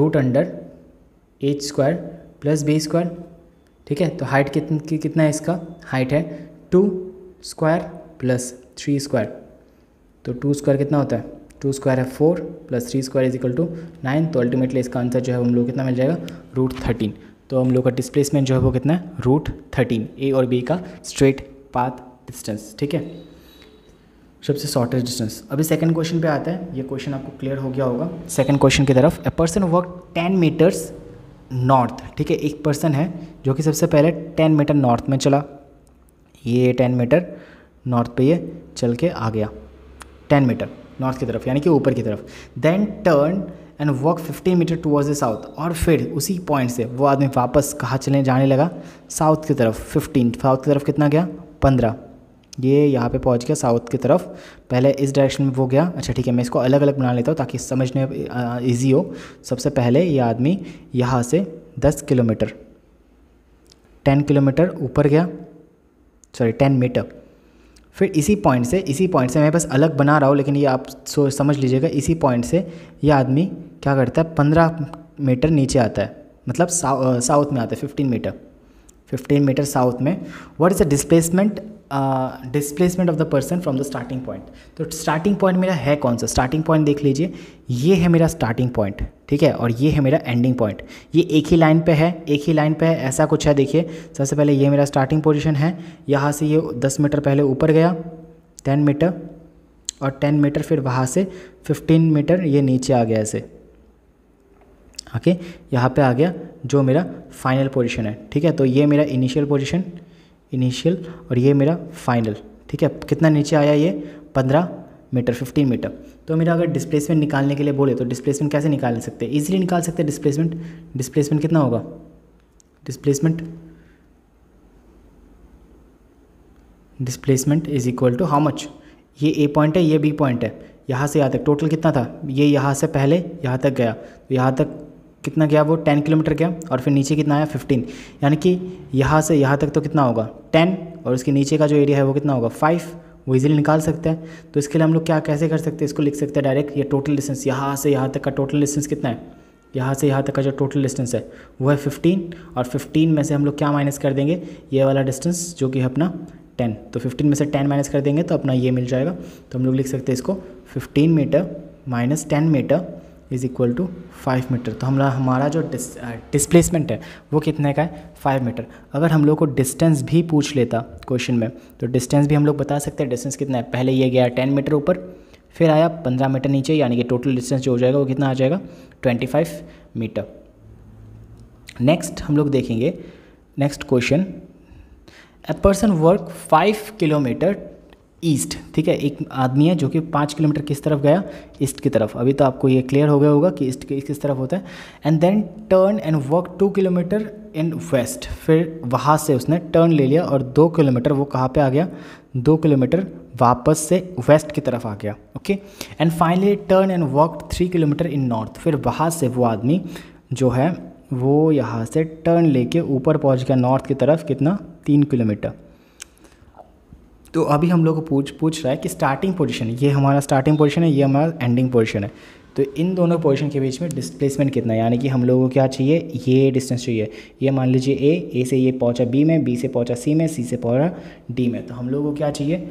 √h² + b²। ठीक है, तो हाइट कितना है इसका, हाइट है 2² + 3²। तो 2² कितना होता है, 2² है 4 + 3² = 9। तो अल्टीमेटली इसका आंसर जो है हम लोग कितना मिल जाएगा, √13। तो हम लोग का डिस्प्लेसमेंट जो है वो कितना है, √13, ए और बी का स्ट्रेट पाथ डिस्टेंस। ठीक है, सबसे शॉर्टेस्ट डिस्टेंस। अभी सेकंड क्वेश्चन पे आता है, ये क्वेश्चन आपको क्लियर हो गया होगा। सेकंड क्वेश्चन की तरफ, a person work 10 metres north. ठीक है, एक पर्सन है जो कि सबसे पहले 10 मीटर नॉर्थ में चला, ये 10 मीटर नॉर्थ पे ये चल के आ गया, 10 मीटर नॉर्थ की तरफ, यानी कि ऊपर की तरफ। Then turn and walk 15 metre towards the south. और फिर उसी पॉइंट से वो आदमी वापस कहाँ जाने लगा, साउथ की तरफ। 15 साउथ की तरफ कितना गया, 15। ये यहाँ पे पहुँच गया साउथ की तरफ, पहले इस डायरेक्शन में वो गया। अच्छा ठीक है, मैं इसको अलग अलग बना लेता हूँ ताकि समझने ईजी हो। सबसे पहले ये आदमी यहाँ से 10 किलोमीटर 10 किलोमीटर ऊपर गया, 10 मीटर। फिर इसी पॉइंट से मैं बस अलग बना रहा हूँ, लेकिन ये आप समझ लीजिएगा। इसी पॉइंट से ये आदमी क्या करता है, 15 मीटर नीचे आता है, मतलब साउथ में आता है, 15 मीटर साउथ में। What is the displacement displacement of the person from the starting point. तो स्टार्टिंग पॉइंट मेरा है कौन सा, स्टार्टिंग पॉइंट देख लीजिए, ये है मेरा स्टार्टिंग पॉइंट, ठीक है, और ये है मेरा एंडिंग पॉइंट। ये एक ही लाइन पे है, एक ही लाइन पे है, ऐसा कुछ है। देखिए सबसे पहले ये मेरा स्टार्टिंग पोजीशन है, यहाँ से ये 10 मीटर पहले ऊपर गया 10 मीटर, और 10 मीटर फिर वहाँ से 15 मीटर ये नीचे आ गया ऐसे, ओके, यहाँ पे आ गया जो मेरा फाइनल पोजीशन है, ठीक है। तो ये मेरा इनिशियल पोजीशन, इनिशियल, और ये मेरा फाइनल, ठीक है। कितना नीचे आया ये 15 मीटर, 15 मीटर। तो मेरा अगर डिस्प्लेसमेंट निकालने के लिए बोले तो डिस्प्लेसमेंट कैसे निकाल सकते हैं, ईजिली निकाल सकते हैं डिस्प्लेसमेंट। डिस्प्लेसमेंट कितना होगा, displacement is equal to how much, ये ए पॉइंट है, ये बी पॉइंट है, यहाँ से यहाँ तक टोटल कितना था, ये यहाँ से पहले यहाँ तक गया, तो यहाँ तक कितना गया, वो 10 किलोमीटर गया, और फिर नीचे कितना आया 15, यानी कि यहाँ से यहाँ तक तो कितना होगा 10, और उसके नीचे का जो एरिया है वो कितना होगा 5, वो इजीली निकाल सकते हैं। तो इसके लिए हम लोग क्या कैसे कर सकते हैं, इसको लिख सकते हैं डायरेक्ट, ये टोटल डिस्टेंस यहाँ से यहाँ तक का टोटल डिस्टेंस कितना है, यहाँ से यहाँ तक का जो टोटल डिस्टेंस है वो है 15, और 15 में से हम लोग क्या माइनस कर देंगे, ये वाला डिस्टेंस जो कि है अपना 10, तो 15 में से 10 माइनस कर देंगे तो अपना ये मिल जाएगा। तो हम लोग लिख सकते हैं इसको 15 metre minus 10 metre is equal to 5 metre. तो हमारा जो डिस्प्लेसमेंट है वो कितने का है 5 मीटर। अगर हम लोग को डिस्टेंस भी पूछ लेता क्वेश्चन में तो डिस्टेंस भी हम लोग बता सकते हैं, डिस्टेंस कितना है, पहले ये गया 10 मीटर ऊपर, फिर आया 15 मीटर नीचे, यानी कि टोटल डिस्टेंस जो हो जाएगा वो कितना आ जाएगा 25 मीटर। नेक्स्ट हम लोग देखेंगे, next question, a person work 5 kilometre east, ठीक है, एक आदमी है जो कि 5 किलोमीटर किस तरफ गया, ईस्ट की तरफ। अभी तो आपको ये क्लियर हो गया होगा कि ईस्ट किस तरफ होता है। And then turn and work 2 kilometre in west, फिर वहाँ से उसने टर्न ले लिया और 2 किलोमीटर वो कहाँ पे आ गया, 2 किलोमीटर वापस से वेस्ट की तरफ आ गया, okay. And finally turn and work 3 kilometre in north, फिर वहाँ से वो आदमी जो है वो यहाँ से टर्न लेके ऊपर पहुँच गया नॉर्थ की तरफ, कितना 3 किलोमीटर। तो अभी हम लोग को पूछ रहा है कि स्टार्टिंग पोजीशन, ये हमारा स्टार्टिंग पोजीशन है, ये हमारा एंडिंग पोजीशन है, तो इन दोनों पोजीशन के बीच में डिस्प्लेसमेंट कितना है, यानी कि हम लोगों को क्या चाहिए, ये डिस्टेंस चाहिए। ये मान लीजिए ए से ये पहुंचा बी में, बी से पहुंचा सी में, सी से पहुंचा डी में, तो हम लोगों को क्या चाहिए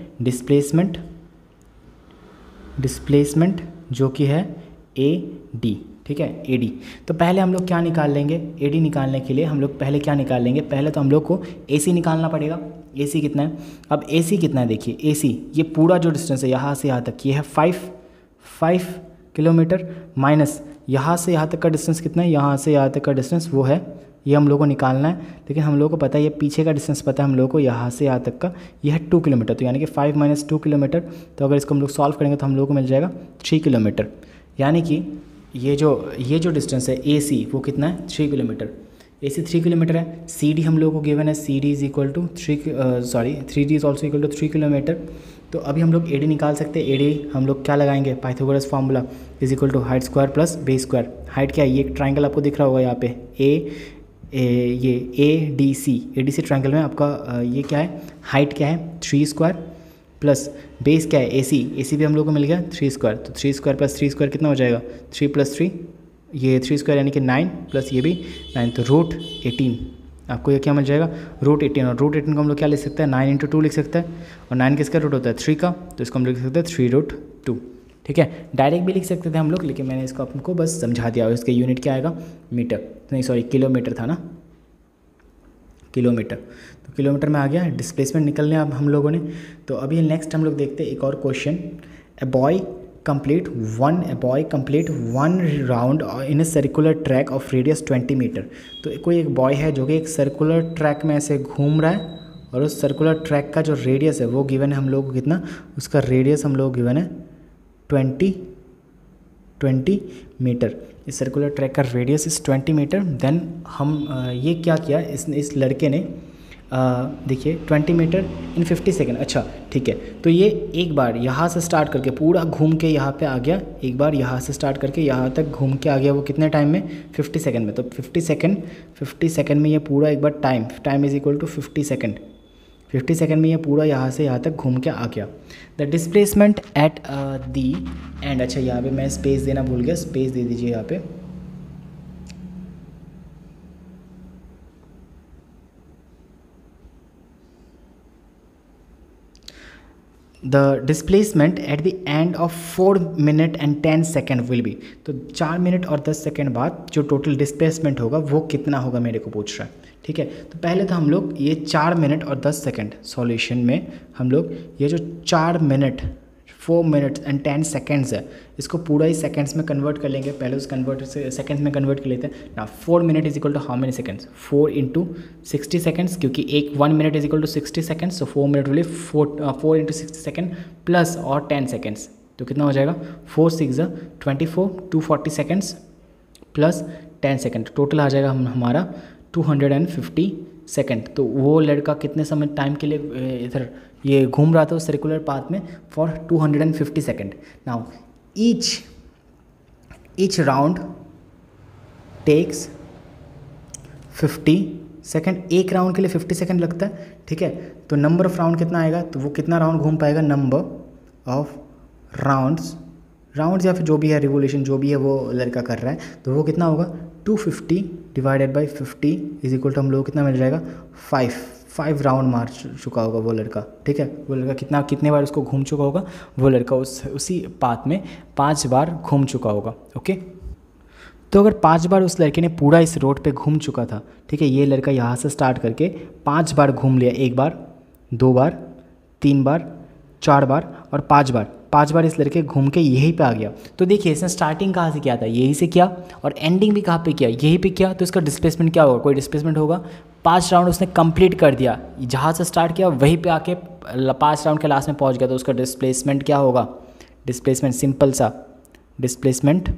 डिस्प्लेसमेंट जो कि है ए डी, ठीक है, ए डी। तो पहले हम लोग क्या निकाल लेंगे, ए डी निकालने के लिए हम लोग पहले क्या निकाल लेंगे, पहले तो हम लोग को ए सी निकालना पड़ेगा। ए सी कितना है, अब ए सी कितना है, देखिए ए सी ये पूरा जो डिस्टेंस है यहाँ से यहाँ तक ये है 5 किलोमीटर, माइनस यहाँ से यहाँ तक का डिस्टेंस कितना है, यहाँ से यहाँ तक का डिस्टेंस वो है, ये हम लोग को निकालना है। लेकिन हम लोग को पता है ये पीछे का डिस्टेंस पता है हम लोग को, यहाँ से यहाँ तक का ये है 2 किलोमीटर, तो यानी कि 5 माइनस 2 किलोमीटर। तो अगर इसको हम लोग सॉल्व करेंगे तो हम लोग को मिल जाएगा 3 किलोमीटर, यानी कि ये जो डिस्टेंस है ए सी वो कितना है 3 किलोमीटर। ए सी 3 किलोमीटर है। सी डी हम लोग को गिवन है, C D is equal to 3 D is also equal to 3 kilometre. तो अभी हम लोग ए डी निकाल सकते हैं। ए डी हम लोग क्या लगाएंगे, Pythagoras formula is equal to height square plus base square. Height क्या है, ये एक ट्राइंगल आपको दिख रहा होगा यहाँ पे ये ए डी सी ट्राइंगल में आपका ये क्या है, हाइट क्या है 3 स्क्वायर प्लस बेस क्या है ए सी भी हम लोग को मिल गया 3 स्क्वायर। तो 3 स्क्वायर प्लस 3 स्क्वायर कितना हो जाएगा, 3 प्लस 3 ये 3 स्क्वायर यानी कि 9 प्लस ये भी 9, तो रूट 18 आपको ये क्या मिल जाएगा, रूट 18। और रूट 18 को हम लोग क्या लिख सकते हैं, 9 इंटू 2 लिख सकते हैं, और 9 किसका रूट होता है 3 का, तो इसको हम लिख सकते हैं 3√2। ठीक है, डायरेक्ट भी लिख सकते थे हम लोग, लेकिन मैंने इसको आपको बस समझा दिया। और इसका यूनिट क्या आएगा, मीटर, नहीं सॉरी किलोमीटर था ना, किलोमीटर। तो किलोमीटर में आ गया। डिस्प्लेसमेंट निकलने अब हम लोगों ने। तो अभी नेक्स्ट हम लोग देखते हैं एक और question. A boy complete one round in a circular track of radius 20 metre. तो कोई एक बॉय है जो कि एक सर्कुलर ट्रैक में ऐसे घूम रहा है, और उस सर्कुलर ट्रैक का जो रेडियस है वो गिवन है हम लोग को कितना, उसका रेडियस हम लोग गिवन है 20 मीटर। इस सर्कुलर ट्रैक का रेडियस इस 20 मीटर। देन हम ये क्या किया, इस लड़के ने देखिए 20 मीटर इन 50 सेकेंड। अच्छा ठीक है, तो ये एक बार यहाँ से स्टार्ट करके पूरा घूम के यहाँ पे आ गया, एक बार यहाँ से स्टार्ट करके यहाँ तक घूम के आ गया, वो कितने टाइम में, 50 सेकेंड में। तो 50 सेकेंड में ये पूरा एक बार time is equal to 50 second. 50 second में ये पूरा यहाँ से यहाँ तक घूम के आ गया। The displacement at the end, अच्छा यहाँ पे मैं स्पेस देना भूल गया, स्पेस दे दीजिए यहाँ पे। The displacement at the end of 4 minute and 10 second will be. तो 4 मिनट और 10 सेकेंड बाद जो टोटल डिस्प्लेसमेंट होगा वो कितना होगा मेरे को पूछ रहा है। ठीक है, तो पहले तो हम लोग ये 4 मिनट और 10 सेकेंड सॉल्यूशन में हम लोग ये जो 4 मिनट 4 मिनट्स एंड 10 सेकेंड्स है इसको पूरा ही सेकेंड्स में कन्वर्ट कर लेंगे। पहले उस कन्वर्ट से सेकेंड्स में कन्वर्ट कर लेते हैं ना। 4 minute is equal to how many seconds, 4 into 60 seconds, क्योंकि 1 minute is equal to 60 seconds. तो 4 मिनट वाले 4 इंटू 60 सेकेंड प्लस और 10 सेकेंड्स, तो कितना हो जाएगा 4 6 24 240 सेकेंड्स प्लस 10 सेकेंड, टोटल आ जाएगा हमारा 250 सेकेंड। तो वो लड़का कितने समय टाइम के लिए इधर ये घूम रहा था उस सर्कुलर पाथ में for 250 second. Now each round takes 50 second, एक राउंड के लिए 50 सेकेंड लगता है। ठीक है, तो नंबर ऑफ राउंड कितना आएगा, तो वो कितना राउंड घूम पाएगा, नंबर ऑफ राउंड्स या फिर जो भी है रिवोल्यूशन जो भी है वो लड़का कर रहा है, तो वो कितना होगा 250 divided by 50 is equal to हम लोग कितना मिल जाएगा 5 राउंड मार चुका होगा वो लड़का। ठीक है, वो लड़का कितने बार उसको घूम चुका होगा, वो लड़का उसी पाथ में 5 बार घूम चुका होगा। ओके, तो अगर 5 बार उस लड़के ने पूरा इस रोड पे घूम चुका था, ठीक है, ये लड़का यहाँ से स्टार्ट करके 5 बार घूम लिया, 1 बार 2 बार 3 बार 4 बार और 5 बार इस लड़के घूम के यहीं पे आ गया। तो देखिए इसने स्टार्टिंग कहाँ से किया था, यहीं से किया, और एंडिंग भी कहाँ पे किया, यहीं पे किया। तो इसका डिस्प्लेसमेंट क्या होगा, कोई डिस्प्लेसमेंट होगा। 5 राउंड उसने कंप्लीट कर दिया, जहाँ से स्टार्ट किया वहीं पे आके 5 राउंड के लास्ट में पहुँच गया, तो उसका डिस्प्लेसमेंट क्या होगा, डिस्प्लेसमेंट सिंपल सा displacement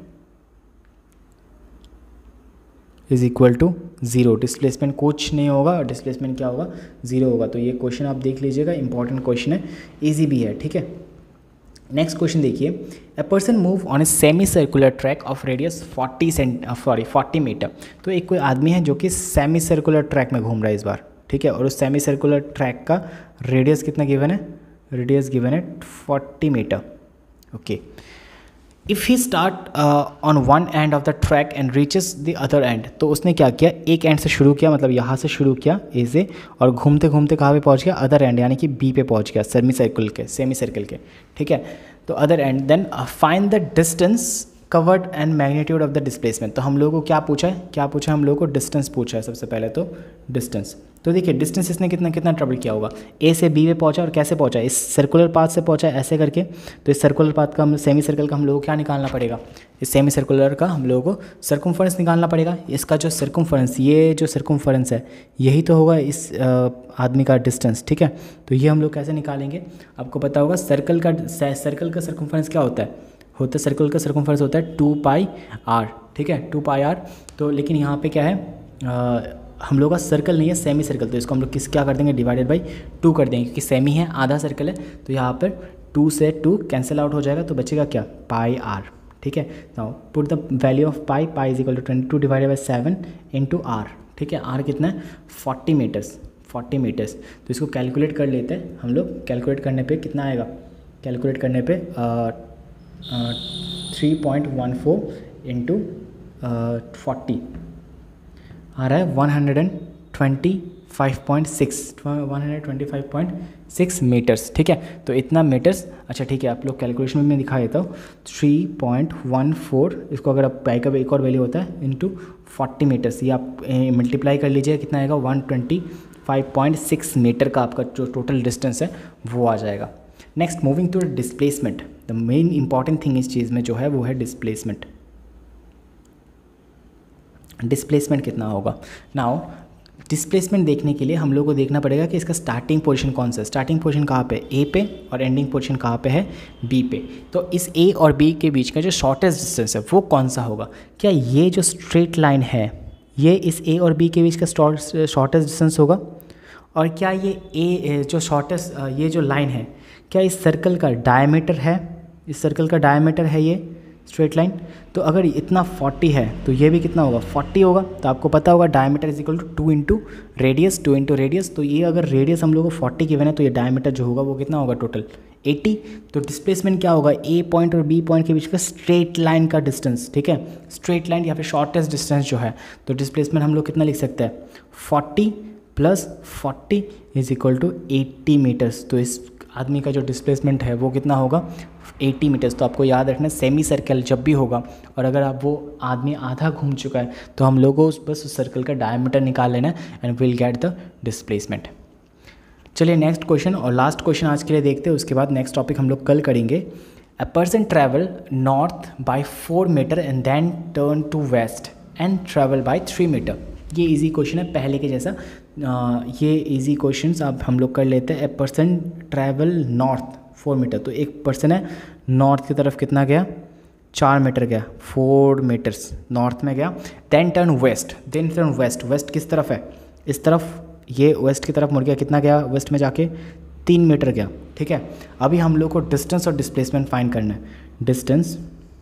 is equal to 0। Displacement कुछ नहीं होगा, डिस्प्लेसमेंट क्या होगा 0 होगा। तो ये क्वेश्चन आप देख लीजिएगा, इंपॉर्टेंट क्वेश्चन है, ईजी भी है। ठीक है, नेक्स्ट क्वेश्चन देखिए, a person move on a semi circular track of radius 40 metre. तो एक कोई आदमी है जो कि सेमी सर्कुलर ट्रैक में घूम रहा है इस बार। ठीक है, और उस सेमी सर्कुलर ट्रैक का रेडियस कितना गिवन है, रेडियस गिवन है 40 metre. Okay, if he start on one end of the track and reaches the other end. तो उसने क्या किया, एक एंड से शुरू किया, मतलब यहाँ से शुरू किया ए से, और घूमते घूमते कहाँ पे पहुँच गया, अदर एंड यानी कि बी पे पहुँच गया, सेमी सर्कल के। ठीक है, तो other end, then find the distance covered and magnitude of the displacement. तो हम लोगों को क्या पूछा है, हम लोगों को डिस्टेंस पूछा है सबसे पहले। तो डिस्टेंस, तो देखिए डिस्टेंस इसने कितना ट्रेवल किया होगा, ए से बी पे पहुंचा, और कैसे पहुंचा, इस सर्कुलर पाथ से पहुंचा ऐसे करके। तो इस सर्कुलर पाथ का सेमी सर्कल का हम लोगों को क्या निकालना पड़ेगा, इस सेमी सर्कुलर का हम लोगों को सर्कमफरेंस निकालना पड़ेगा। इसका जो सर्कमफरेंस, ये जो सर्कमफरेंस है यही तो होगा इस आदमी का डिस्टेंस। ठीक है, तो ये हम लोग कैसे निकालेंगे, आपको पता होगा सर्कल का सर्कमफरेंस क्या होता है, सर्कल का सर्कमफरेंस होता है 2πr। ठीक है, 2πr। तो लेकिन यहाँ पे क्या है, हम लोग का सर्कल नहीं है, सेमी सर्कल, तो इसको हम लोग क्या कर देंगे, डिवाइडेड बाई 2 कर देंगे, क्योंकि सेमी है, आधा सर्कल है। तो यहाँ पर 2 से 2 कैंसिल आउट हो जाएगा, तो बचेगा क्या, πr। ठीक है, now put the value of pi is equal to 22 divided by 7 into r। ठीक है, r कितना है 40 मीटर्स। तो इसको कैलकुलेट कर लेते हैं हम लोग। कैलकुलेट करने पे कितना आएगा, कैलकुलेट करने पे 3.14 इंटू 40 आ रहा है 125.6 मीटर्स। ठीक है, तो इतना मीटर्स। अच्छा ठीक है, आप लोग कैलकुलेशन में मैं दिखा देता हूँ। 3.14, इसको अगर आप पाई का एक और वैल्यू होता है इंटू 40 मीटर्स, ये आप मल्टीप्लाई कर लीजिए, कितना आएगा 125.6 मीटर का आपका जो टोटल डिस्टेंस है वो आ जाएगा। Next, moving to displacement, the main important thing इस चीज़ में जो है वो है डिस्प्लेसमेंट। डिस्प्लेसमेंट कितना होगा, नाउ डिस्प्लेसमेंट देखने के लिए हम लोग को देखना पड़ेगा कि इसका स्टार्टिंग पोजीशन कौन सा है। स्टार्टिंग पोजीशन कहाँ पे, ए पे, और एंडिंग पोजीशन कहाँ पे है, बी पे। तो इस ए और बी के बीच का जो शॉर्टेस्ट डिस्टेंस है वो कौन सा होगा, क्या ये जो स्ट्रेट लाइन है ये इस ए और बी के बीच का शॉर्टेस्ट डिस्टेंस होगा, और क्या ये जो शॉर्टेस्ट ये जो लाइन है क्या इस सर्कल का डायमीटर है, इस सर्कल का डायमीटर है ये स्ट्रेट लाइन। तो अगर इतना 40 है तो ये भी कितना होगा 40 होगा। तो आपको पता होगा diameter is equal to 2 into radius, तो ये अगर रेडियस हम लोग को 40 गिवन है तो ये डायमीटर जो होगा वो कितना होगा टोटल 80। तो डिस्प्लेसमेंट क्या होगा, ए पॉइंट और बी पॉइंट के बीच का स्ट्रेट लाइन का डिस्टेंस। ठीक है, स्ट्रेट लाइन या फिर शॉर्टेस्ट डिस्टेंस जो है, तो डिस्प्लेसमेंट हम लोग कितना लिख सकते हैं 40 + 40 इज इक्वल टू 80 मीटर्स। तो इस आदमी का जो डिस्प्लेसमेंट है वो कितना होगा 80 मीटर्स। तो आपको याद रखना सेमी सर्कल जब भी होगा और अगर आप वो आदमी आधा घूम चुका है तो हम लोग को बस उस सर्कल का डायमीटर निकाल लेना है and will get the displacement. चलिए नेक्स्ट क्वेश्चन और लास्ट क्वेश्चन आज के लिए देखते हैं, उसके बाद नेक्स्ट टॉपिक हम लोग कल करेंगे। A person travel north by 4 metre and then turn to west and travel by 3 metre. ये इजी क्वेश्चन है पहले के जैसा। ये इजी क्वेश्चंस अब हम लोग कर लेते हैं। A person travel north 4 metre, तो एक पर्सन है नॉर्थ की तरफ कितना गया 4 मीटर गया, 4 मीटर्स नॉर्थ में गया। देन टर्न वेस्ट, वेस्ट किस तरफ है इस तरफ, ये वेस्ट की तरफ मुड़ गया, कितना गया वेस्ट में जाके 3 मीटर गया। ठीक है, अभी हम लोग को डिस्टेंस और डिस्प्लेसमेंट फाइंड करना है, डिस्टेंस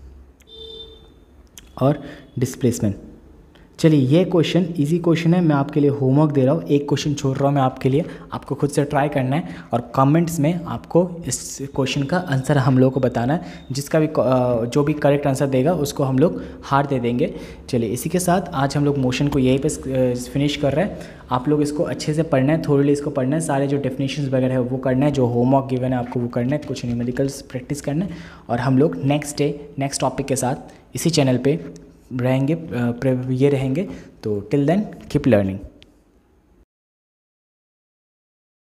और डिस्प्लेसमेंट। चलिए ये क्वेश्चन इजी क्वेश्चन है, मैं आपके लिए होमवर्क दे रहा हूँ, एक क्वेश्चन छोड़ रहा हूँ मैं आपके लिए, आपको खुद से ट्राई करना है और कमेंट्स में आपको इस क्वेश्चन का आंसर हम लोग को बताना है। जिसका भी जो भी करेक्ट आंसर देगा उसको हम लोग हार दे देंगे। चलिए इसी के साथ आज हम लोग मोशन को यहीं पे फिनिश कर रहे हैं। आप लोग इसको अच्छे से पढ़ना है, थोड़ी इसको पढ़ना है, सारे जो डेफिनेशंस वगैरह है वो करना है, जो होमवर्क गिवन है आपको वो करना है, कुछ न्यूमेरिकल्स प्रैक्टिस करना है और हम लोग नेक्स्ट डे नेक्स्ट टॉपिक के साथ इसी चैनल पे रहेंगे, ये रहेंगे। तो टिल देन कीप लर्निंग।